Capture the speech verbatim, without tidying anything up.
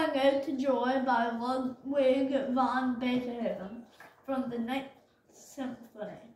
Tango to Joy by Ludwig van Beethoven from the Ninth Symphony.